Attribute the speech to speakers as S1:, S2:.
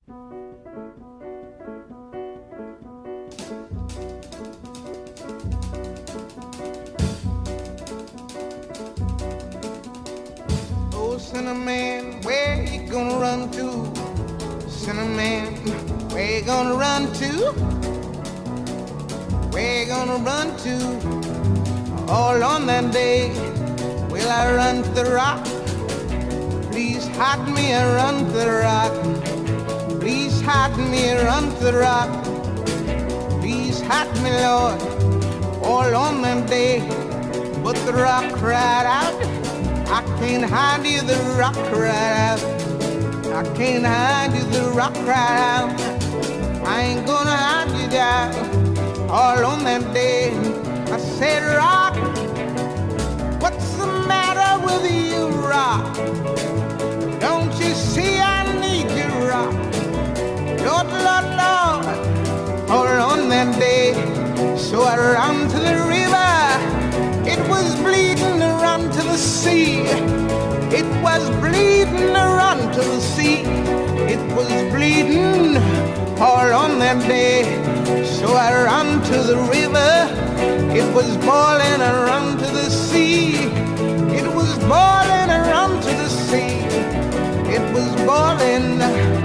S1: Oh, Cinnamon, where you gonna run to? Cinnamon, where you gonna run to? Where you gonna run to? All on that day, will I run to the rock? Please hide me and run to the rock. Please hide me and run to the rock. Please hide me, Lord, all on that day. But the rock cried out, I can't hide you, the rock cried out. I can't hide you, the rock cried out. I ain't gonna hide you down all on that day. I said, rock, what's the matter with you, rock? Don't you see I need you, rock? Lord, Lord, Lord, all on that day. So I ran to the river, it was bleeding to run to the sea. It was bleeding to run to the sea. It was bleeding all on that day. So I ran to the river. It was boiling and run to the sea. It was boiling and run to the sea. It was boiling